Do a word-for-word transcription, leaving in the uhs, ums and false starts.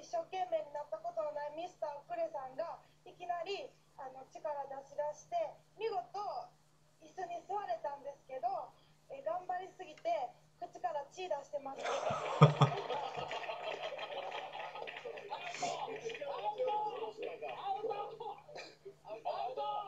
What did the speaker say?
生懸命になったことのないミスタークレさんがいきなりあの力出し出して見事椅子に座れたんですけど、え頑張りすぎて口から血出してます。アウト